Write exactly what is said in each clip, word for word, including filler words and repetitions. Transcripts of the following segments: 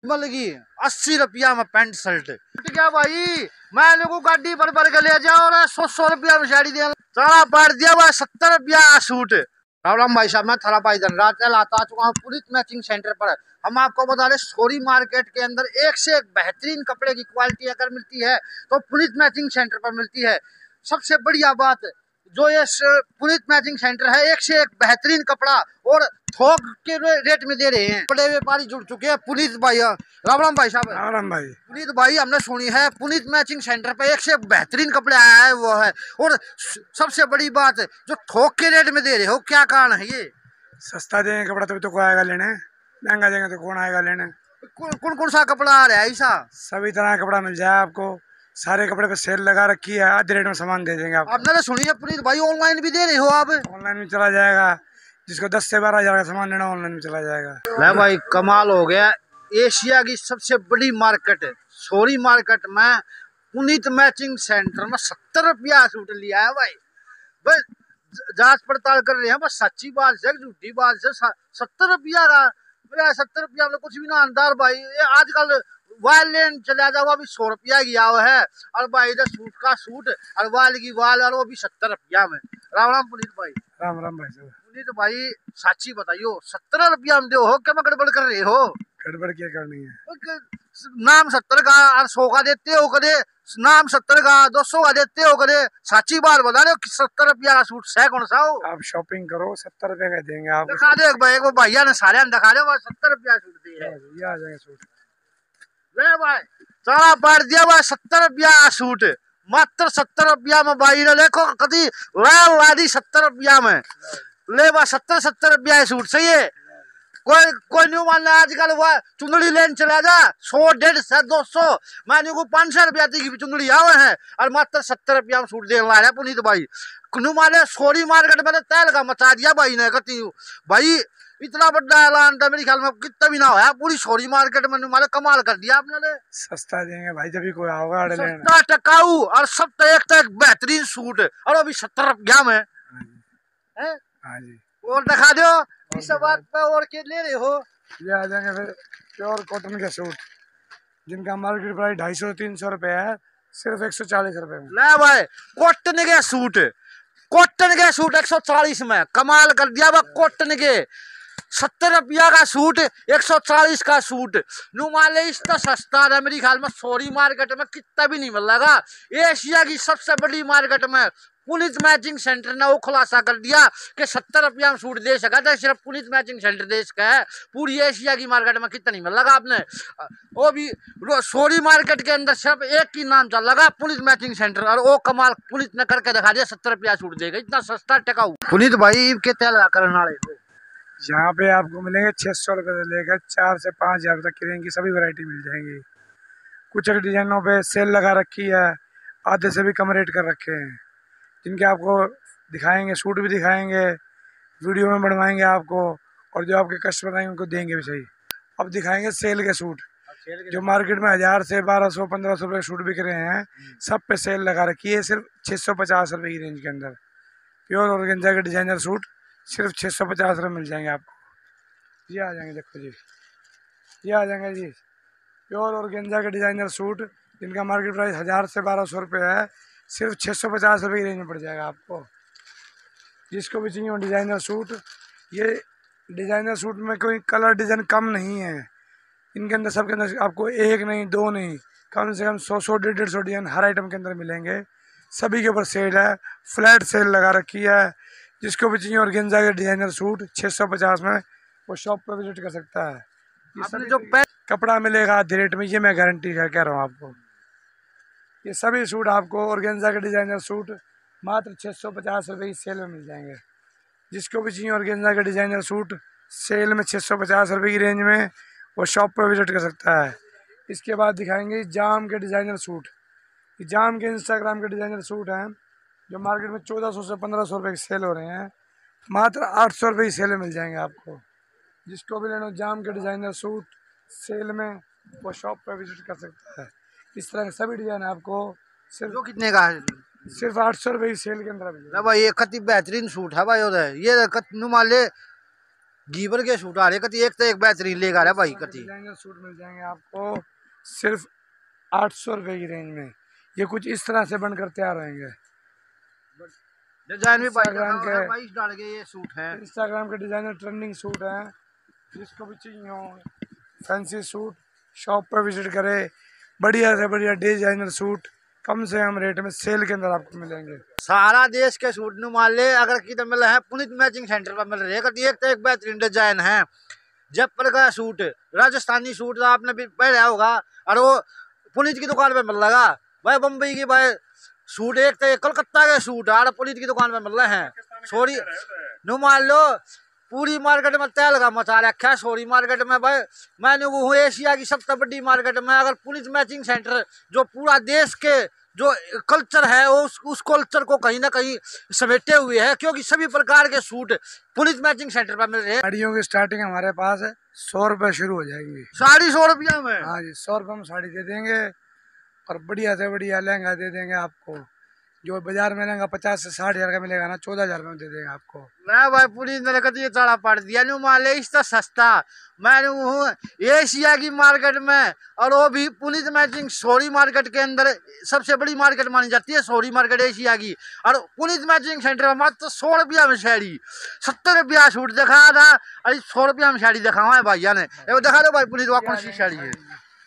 लगी अस्सी रुपया में पैंट शर्ट क्या भाई। मैंने को गाड़ी पर भर के ले जाओ और सौ सौ रुपया में साड़ी दिया सारा पार दिया भाई सत्तर रुपया सूट। राम भाई साहब मैं थारा भाई धनराज कल आता चुका हूँ पुलिस मैचिंग सेंटर पर। हम आपको बता रहे सोरी मार्केट के अंदर एक से एक बेहतरीन कपड़े की क्वालिटी अगर मिलती है तो पुलिस मैचिंग सेंटर पर मिलती है। सबसे बढ़िया बात जो ये पुलिस मैचिंग सेंटर है एक से एक बेहतरीन कपड़ा और थोक के रेट में दे रहे हैं। बड़े व्यापारी जुड़ चुके हैं पुलिस भाई। राम राम भाई साहब। राम राम भाई। पुलिस भाई हमने सुनी है पुलिस मैचिंग सेंटर पे एक से एक बेहतरीन कपड़े आया है वो है और सबसे बड़ी बात जो थोक के रेट में दे रहे हो क्या कारण है ये। सस्ता देंगे कपड़ा तभी तो कोई आएगा लेने, महंगा देंगे तो कौन आएगा लेने। कौन कौन सा कपड़ा आ रहा है ऐसा। सभी तरह का कपड़ा मिल जाए आपको, सारे कपड़े पे सेल लगा रखी है, आधे रेट में सामान दे देंगे आप। आपने तो सुनी है पुलिस भाई ऑनलाइन भी दे रहे हो आप। ऑनलाइन में चला जाएगा, जिसको दस से बारह हजार का सामान लेना ऑनलाइन में चला जाएगा। ले भाई कमाल हो गया। एशिया की सबसे बड़ी मार्केट सोरी मार्केट में पुनीत मैचिंग सेंटर में सत्तर रुपया सूट लिया है भाई। बस जांच पड़ताल कर रहे हैं बस सच्ची बात से झूठी बात से सत्तर रुपया का सत्तर रुपया में कुछ भी ना अंदार भाई। ये आजकल वाल लेन चला जाओ अभी सौ रुपया गया हुआ है और भाई इधर सूट का सूट और वाल की वाल और वो भी सत्तर रुपया में। राम राम पुनीत भाई। राम राम भाई साहब। पुनीत भाई साची बताइयो सत्तर रुपया में दो हो क्या गड़बड़ कर रहे हो। गड़बड़ क्या करनी है। नाम सत्तर का और सौ का देते हो कदे, नाम सत्तर का दो सौ का देते हो कदे। साची बात बता रहे हो सत्तर रुपया का सूट है कौन सा हो। आप शॉपिंग करो सत्तर रुपया का देंगे आप। दिखा दे भाई वो भैया ने सारे दिखा दे सत्तर रुपया सूट दिए ये आ जाएंगे सूट। ले भाई सारा बार दिया भाई सत्तर रुपया का सूट मात्र सत्तर रुपया में भाई ने देखो कभी वादी सत्तर रुपया में ले भाई सत्तर सत्तर रुपया सूट सही है। कोई कोई नहीं मान आजकल वह चुंदड़ी लेन चला जा सौ डेढ़ सौ दो सौ मैंने को पाँच सौ रुपया की भी चुंदड़ी आवे है और मात्र सत्तर रुपया में सूट देने वाला है पुनीत भाई। कुनू माने सोरी मार्केट में तेल का मचा दिया भाई ने कहती भाई इतना बड़ा ऐलान था मेरे ख्याल में कितना भी ना होया पूरी सोरी मार्केट में मारे कमाल कर दिया आपने। सस्ता देंगे भाई जब भी कोई आओगा सस्ता टकाऊ और सब तो एक तो एक बेहतरीन सूट और अभी सत्तर रुपया में है। हाँ जी और दिखा दो इस बात पे और के ले रहे हो। ये आ जाएंगे फिर प्योर कॉटन के सूट जिनका मार्केट प्राइस ढाई सौ तीन सौ रुपए है सिर्फ एक सौ चालीस रुपए में। ले भाई कॉटन के सूट कॉटन के सूट एक सौ चालीस में कमाल कर दिया भाई। कॉटन के सत्तर रुपया का सूट एक सौ चालीस का सूट नुमाले इतना सस्ता है मेरे ख्याल में सोरी मार्केट में कितना भी नहीं मिल रहा। एशिया की सबसे बड़ी मार्केट में पुलिस मैचिंग सेंटर ने वो खुलासा कर दिया कि सत्तर रुपया में सूट दे सका था सिर्फ पुलिस मैचिंग सेंटर देश का है। पूरी एशिया की मार्केट में कितना नहीं मिल लगा आपने वो भी सोरी मार्केट के अंदर सिर्फ एक ही नाम चल लगा पुलिस मैचिंग सेंटर और वो कमाल पुलिस ने करके दिखा दिया सत्तर रुपया सूट देगा इतना सस्ता टिकाऊ। पुनीत भाई के तेल करने वाले यहाँ पे आपको मिलेंगे छह सौ रुपए से लेकर चार से पाँच हजार तक की रेंज की सभी वैरायटी मिल जाएंगी। कुछ एक डिजाइनों पे सेल लगा रखी है, आधे से भी कम रेट कर रखे हैं जिनके आपको दिखाएंगे, सूट भी दिखाएंगे, वीडियो में बनवाएंगे आपको और जो आपके कस्टमर आएंगे उनको देंगे भी सही। अब दिखाएंगे सेल के सूट जो मार्केट में हजार से बारह सौ पंद्रह सौ रुपये सूट बिक रहे हैं सब पे सेल लगा रखी है सिर्फ छः सौ पचास रुपये की रेंज के अंदर। प्योर ऑर्गेन्जा के डिजाइनर सूट सिर्फ छः सौ पचास रुपये मिल जाएंगे आपको। ये आ जाएंगे देखो जी, ये आ जाएंगे जी प्योर ऑर्गेन्जा के डिजाइनर सूट जिनका मार्केट प्राइस हज़ार से बारह सौ रुपये है सिर्फ छः सौ पचास रुपये की रेंज में पड़ जाएगा आपको। जिसको भी चाहिए वो डिज़ाइनर सूट, ये डिज़ाइनर सूट में कोई कलर डिज़ाइन कम नहीं है, इनके अंदर सबके अंदर आपको एक नहीं दो नहीं कम से कम सौ सौ डेढ़ डेढ़ सौ डिज़ाइन हर आइटम के अंदर मिलेंगे। सभी के ऊपर सेल है, फ्लैट सेल लगा रखी है। जिसको भी चाहिए ऑर्गेन्जा के डिज़ाइनर सूट छः सौ पचास में वो शॉप पर विजिट कर सकता है। ये जो कपड़ा मिलेगा आधे रेट में, ये मैं गारंटी कह रहा हूँ आपको। ये सभी सूट आपको ऑर्गेन्जा के डिज़ाइनर सूट मात्र छः सौ पचास रुपये की सेल में मिल जाएंगे। जिसको भी चाहिए ऑर्गेन्जा के डिज़ाइनर सूट सेल में छः सौ पचास रुपये की रेंज में वो शॉप पर विजिट कर सकता है। इसके बाद दिखाएंगे जाम के डिज़ाइनर सूट। ये जाम के इंस्टाग्राम के डिज़ाइनर सूट हैं जो मार्केट में चौदह सौ से पंद्रह सौ रुपये की सेल हो रहे हैं, मात्र आठ सौ रुपये की सेल में मिल जाएंगे आपको। जिसको भी लेना जाम के डिज़ाइनर सूट सेल में वो शॉप पर विजिट कर सकता है। इस तरह के सभी डिज़ाइन आपको सिर्फ जो कितने का है सिर्फ आठ सौ रुपये की सेल के अंदर मिल भाई। ये कति बेहतरीन सूट है भाई उधर ये नुमाले गीवर के सूट आ रहे कति एक तो एक बेहतरीन लेगा रहा भाई कति डिजाइनर सूट मिल जाएंगे आपको सिर्फ आठ सौ रुपए की रेंज में। ये कुछ इस तरह से बनकर तैयार होंगे। डिजाइन भी भाई इंस्टाग्राम के बाईस डाल के ये सूट हैं। इंस्टाग्राम के डिजाइनर ट्रेंडिंग सूट हैं। जिसको भी चाहिए हो फैंसी सूट शॉप पर विजिट करे। बढ़िया से बढ़िया डिजाइनर सूट कम से कम रेट में सेल के अंदर आपको मिलेंगे। सारा देश के सूट नु मान ले अगर किधर मिल रहे हैं पुनीत मैचिंग सेंटर पर मिल रहे हैं कति एक तो एक बेहतरीन डिजाइन है। जयपुर का सूट राजस्थानी सूट आपने भी पहना होगा और वो पुनीत की दुकान पे मिल रहा भाई। बम्बई की भाई सूट एक तो कलकत्ता के सूट और पुनीत की दुकान पे मिल रहे हैं। सोरी नु मान लो पूरी मार्केट में तेल का मचा रखा है। सोरी मार्केट में भाई मैंने वो एशिया की सबसे बड़ी मार्केट में अगर पुनीत मैचिंग सेंटर जो पूरा देश के जो कल्चर है उस उस कल्चर को कहीं ना कहीं समेटे हुए है क्योंकि सभी प्रकार के सूट पुनीत मैचिंग सेंटर पर मिल रहे हैं। साड़ियों की स्टार्टिंग हमारे पास है सौ रुपए शुरू हो जाएगी। साड़ी सौ रुपया में? हाँ जी सौ रुपये में साड़ी दे देंगे और बढ़िया से बढ़िया लहंगा दे देंगे आपको। जो बाजार में लहंगा पचास से साठ हजार का मिलेगा ना चौदह हजार में दे देंगे आपको। मैं भाई पुलिस ने कभी ये चढ़ा पड़ दिया न्यू मान ले इससे सस्ता मैं हूँ एशिया की मार्केट में और वो भी पुलिस मैचिंग सोरी मार्केट के अंदर सबसे बड़ी मार्केट मानी जाती है सोरी मार्केट एशिया की। और पुलिस मैचिंग सेंटर में मात्र सौ रुपया में साड़ी सत्तर रुपया सूट दिखा था अरे सौ रुपया में साड़ी दिखावा है भैया ने। वो दिखा दो भाई पुलिस वहाँ कौन सी साड़ी है।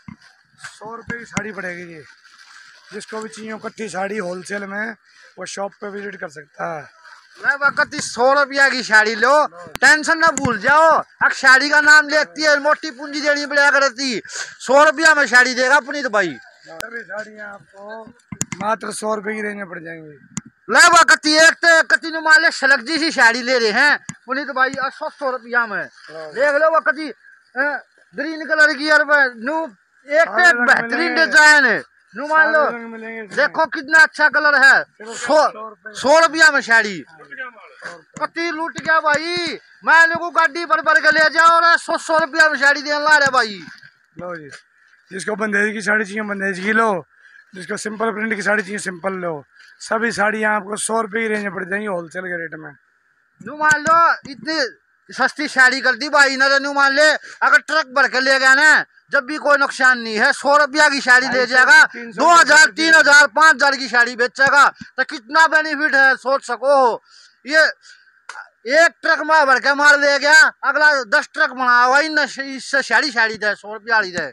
सौ रुपये की साड़ी पड़ेगी ये। जिसको भी चाहिए कट्ठी साड़ी होलसेल में वो शॉप पे विजिट कर सकता है। मैं कति सौ रुपया की साड़ी लो टेंशन ना भूल जाओ। अब साड़ी का नाम लेती है मोटी पूंजी देनी पड़ेगा करती सौ रुपया में साड़ी देगा पुनीत भाई। सभी साड़ियाँ आपको मात्र सौ रुपये की रेंज में पड़ जाएंगी। ले कति एक तो कति नु मान ले सलग जी सी साड़ी ले रहे हैं पुनीत भाई सौ सौ रुपया में देख लो वो कति ग्रीन कलर की और नू एक पे एक बेहतरीन डिजाइन है नू मान लो देखो कितना अच्छा कलर है। सौ सौ रुपया में साड़ी कति लूट गया भाई। मैं को गाड़ी पर भर के ले जाओ और सौ सौ रुपया में साड़ी देने ला रहे भाई। लो जी जिसको बंदेज की साड़ी चाहिए बंदेज की लो। जिसको सिंपल प्रिंट की साड़ी चाहिए सिंपल लो। सभी साड़ियाँ आपको सौ रुपये की रेंज में पड़ जाएंगी होलसेल के रेट में। नू मान लो इतनी सस्ती साड़ी कर दी भाई ना नू मान ले अगर ट्रक भर के ले गया ना जब भी कोई नुकसान नहीं है। सौ रुपया की साड़ी ले जाएगा दो हजार तीन हजार पाँच हजार की साड़ी बेचेगा तो कितना बेनिफिट है सोच सको। ये एक ट्रक में भर के मार ले गया अगला दस ट्रक बना हुआ इससे साड़ी साड़ी दे सौ रुपया वाली दे।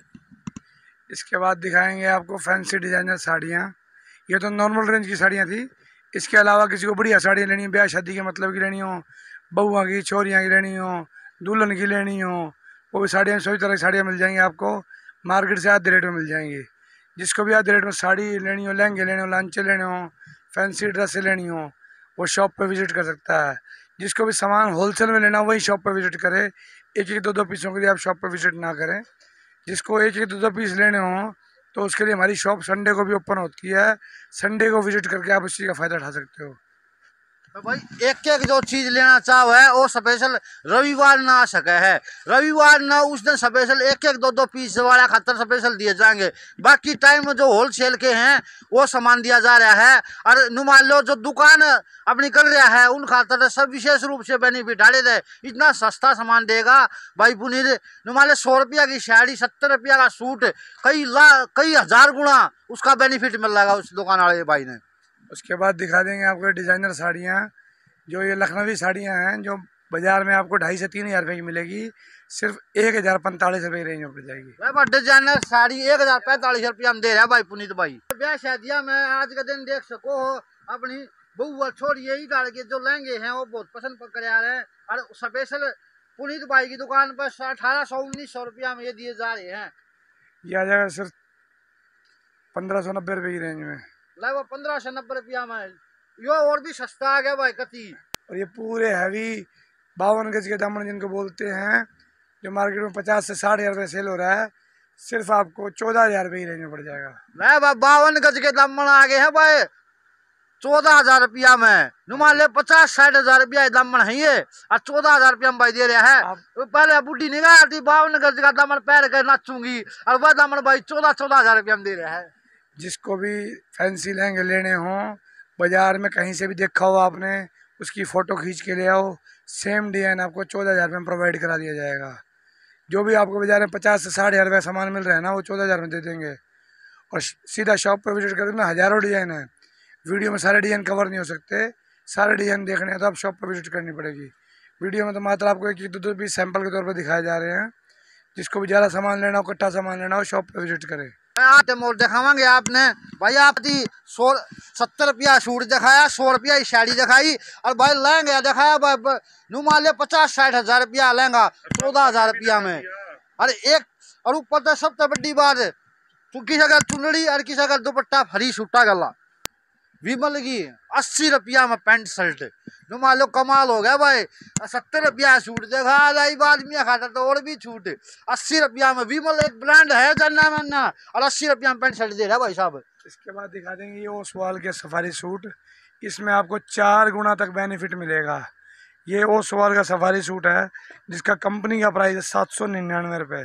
इसके बाद दिखाएंगे आपको फैंसी डिजाइनर साड़ियाँ। ये तो नॉर्मल रेंज की साड़ियाँ थी। इसके अलावा किसी को बढ़िया साड़ियाँ लेनी ब्याह शादी के मतलब की लेनी हो बहुआ की छोरियाँ की लेनी हो दुल्हन की लेनी हो वो भी साड़ियाँ सभी तरह की साड़ियाँ मिल जाएंगी आपको मार्केट से आधे रेट में मिल जाएंगी। जिसको भी आधे रेट में साड़ी लेनी हो लहंगे लेने हो लांचे लेने हो फैंसी ड्रेसें लेनी हो वो शॉप पे विजिट कर सकता है। जिसको भी सामान होलसेल में लेना हो वही शॉप पे विजिट करे। एक एक दो दो पीसों के लिए आप शॉप पे विजिट ना करें। जिसको एक एक दो दो पीस लेने हो तो उसके लिए हमारी शॉप संडे को भी ओपन होती है। संडे को विजिट करके आप उस चीज़ का फ़ायदा उठा सकते हो। तो भाई एक एक जो चीज लेना चाहो है वो स्पेशल रविवार ना आ सके है रविवार ना उस दिन स्पेशल एक एक दो दो पीस वाला खातर स्पेशल दिए जाएंगे। बाकी टाइम में जो होलसेल के हैं वो सामान दिया जा रहा है। और नु मान लो जो दुकान अपनी कर रहा है उन खातर सब विशेष रूप से बेनिफिट डाले दे इतना सस्ता सामान देगा भाई पुनीत। नु मान लो सौ रुपया की साड़ी सत्तर रुपया का सूट कई ला कई हजार गुना उसका बेनिफिट मिल रहा उस दुकान वाले भाई ने। उसके बाद दिखा देंगे आपको डिज़ाइनर साड़ियाँ जो ये लखनवी साड़ियाँ हैं जो बाजार में आपको ढाई से तीन हज़ार रुपये की मिलेगी सिर्फ एक हज़ार पैंतालीस रुपये की रेंज में पड़ जाएगी। डिजाइनर साड़ी एक हज़ार पैंतालीस रुपया में दे रहा है भाई पुनीत भाई। ब्याह शादियाँ में आज का दिन देख सको अपनी बहुआ छोड़िए ही डाल के जो लहंगे हैं वो बहुत पसंद कर आ रहे हैं। और स्पेशल पुनीत भाई की दुकान पर अठारह सौ उन्नीस सौ रुपया में ये दिए जा रहे हैं। ये आ जाएगा सिर्फ पंद्रह सौ नब्बे रुपये की रेंज में। लगभग पंद्रह सौ नब्बे रुपया में यो और भी सस्ता आ गया भाई कति। और ये पूरे हैवी बावन गज के दामन जिनको बोलते हैं जो मार्केट में पचास से साठ हजार रुपये सेल हो रहा है सिर्फ आपको चौदह हजार रुपये की रेंज में पड़ जाएगा। मैं भाई बावन गज के दामन आ गए हैं भाई चौदह हजार रुपया में। नुमान ले पचास साठ हजार रुपया दामन है ये और चौदह हजार रुपया में भाई दे रहा है। तो पहले बुढ़ी निगाह थी बावन गज का दामन पैर कर नाचूंगी और वह दामन भाई चौदह चौदह हजार रुपया में दे रहा है। जिसको भी फैंसी लहंगे लेने हों बाजार में कहीं से भी देखा हो आपने उसकी फ़ोटो खींच के ले आओ सेम डिजाइन आपको चौदह हज़ार में प्रोवाइड करा दिया जाएगा। जो भी आपको बाजार में पचास से साठ हज़ार रुपये सामान मिल रहा है ना, वो चौदह हज़ार में दे देंगे। और सीधा शॉप पर विजिट करेंगे ना, हज़ारों डिज़ाइन है। वीडियो में सारे डिज़ाइन कवर नहीं हो सकते, सारे डिज़ाइन देखने हैं तो आप शॉप पर विजिट करनी पड़ेगी। वीडियो में तो मात्र आपको एक दो दो पीस सैंपल के तौर पर दिखाए जा रहे हैं। जिसको भी ज़्यादा सामान लेना हो, इकट्ठा सामान लेना हो, शॉप पर विजिट करें। आठ मोड दिखावांगे आपने भाई। आप दी सौ सत्तर रुपया सूट दिखाया, सौ रुपया साड़ी दिखाई, और भाई लहंगा दिखाया भाई नू मान ले पचास साठ हजार रुपया लहंगा चौदह हजार रुपया में। अरे एक और ऊपर तो सबसे बड़ी बात है, तू किसी अगर चुनड़ी और किसी अगर दुपट्टा फ्री छूटा गला विमल की अस्सी रुपया में पैंट शर्ट। नो मान लो कमाल हो गया भाई। सत्तर रुपया सूट देखा आदमी खाता तो और भी छूट। अस्सी रुपया में विमल एक ब्रांड है जानना मानना, और अस्सी रुपया में पैंट शर्ट दे रहा है भाई साहब। इसके बाद दिखा देंगे ये ओसवाल के सफारी सूट। इसमें आपको चार गुना तक बेनिफिट मिलेगा। ये ओसवाल का सफारी सूट है जिसका कंपनी का प्राइस है सात सौ निन्यानवे रुपये।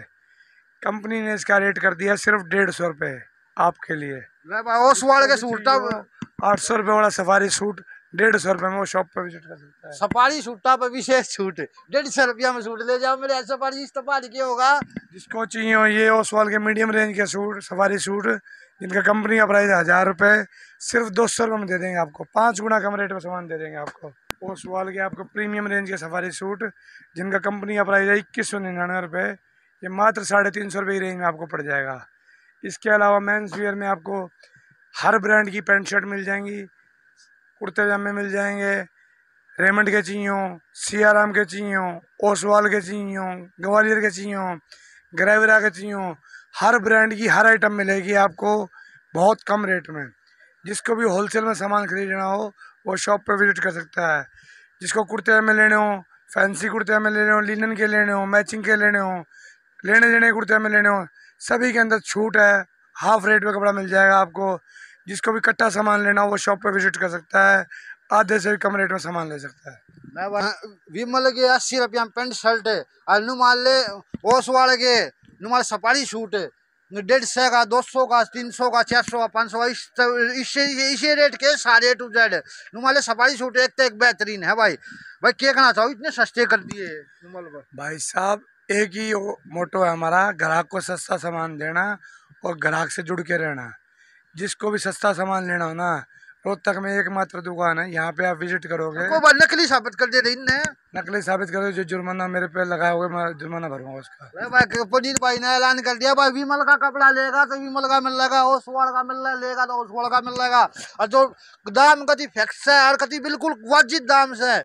कंपनी ने इसका रेट कर दिया सिर्फ डेढ़ सौ रुपये आपके लिए। ओसवाल के सूट आठ सौ रुपये वाला सफारी सूट डेढ़ सौ रुपये में वो शॉप पर विजिट कर सकता है। सफारी सूटा पर विशेष छूट डेढ़ सौ रुपया में सूट ले जाओ मेरे। सफारी सफारी क्या होगा जिसको चाहिए हो ये ओसवाल के मीडियम रेंज के सूट सफारी सूट जिनका कंपनी का प्राइस है हज़ार रुपये, सिर्फ दो सौ रुपये में दे देंगे आपको। पाँच गुना कम रेट में सामान दे देंगे आपको। ओसवाल के आपको प्रीमियम रेंज के सफारी सूट जिनका कंपनी का प्राइस है इक्कीस सौ निन्यानवे रुपये, ये मात्र साढ़े तीन सौ रुपये की रेंज में आपको पड़ जाएगा। इसके अलावा मेंस वियर में आपको हर ब्रांड की पैंट शर्ट मिल जाएंगी, कुर्ते जामे मिल जाएंगे। रेमंड के चाहिए हो, सियाराम के चाहिए हो, ओसवाल के चाहिए हो, ग्वालियर के चाहिए हो, ग्रेविरा के चाहिए हो, हर ब्रांड की हर आइटम मिलेगी आपको बहुत कम रेट में। जिसको भी होलसेल में सामान खरीदना हो वो शॉप पर विजिट कर सकता है। जिसको कुर्ते में लेने हो, फैंसी कुर्ते में लेने हो, लिनन के लेने हो, मैचिंग के लेने हो, लेने देने कुर्ते में लेने हो, सभी के अंदर छूट है। हाफ रेट में कपड़ा मिल जाएगा आपको। जिसको भी कट्टा सामान लेना हो वो शॉप पर विजिट कर सकता है, आधे से भी कम रेट में सामान ले सकता है। विमल के अस्सी रुपया में पेंट शर्ट है, और नु मान ले ओसवाल के नु मान सफारी सूट है डेढ़ सौ का, दो सौ का, तीन सौ का, चार सौ का, पाँच सौ का, इसे इसी रेट के सारे टू जेड नु मान ले सफारी सूट एक तो एक बेहतरीन है भाई। भाई क्या कहना चाहो, इतने सस्ते कर दिए नुमाल पर। भाई साहब एक ही मोटो है हमारा, ग्राहक को सस्ता सामान देना और ग्राहक से जुड़ के रहना। जिसको भी सस्ता सामान लेना हो ना, रोहतक में एकमात्र दुकान है, यहाँ पे आप विजिट करोगे। को बार नकली साबित कर दे रही ने, नकली साबित करोगे जो जुर्माना मेरे पे लगाए हुए मैं जुर्माना भरूंगा उसका। भाई पुनीत भाई ने ऐलान कर दिया भाई विमल का कपड़ा लेगा तो विमल का मिल जाएगा, ओसवाल का मिल रहा लेगा तो ओसवाल का मिल जाएगा। और जो दाम कति फिक्स है और कति बिल्कुल वाजिब दाम से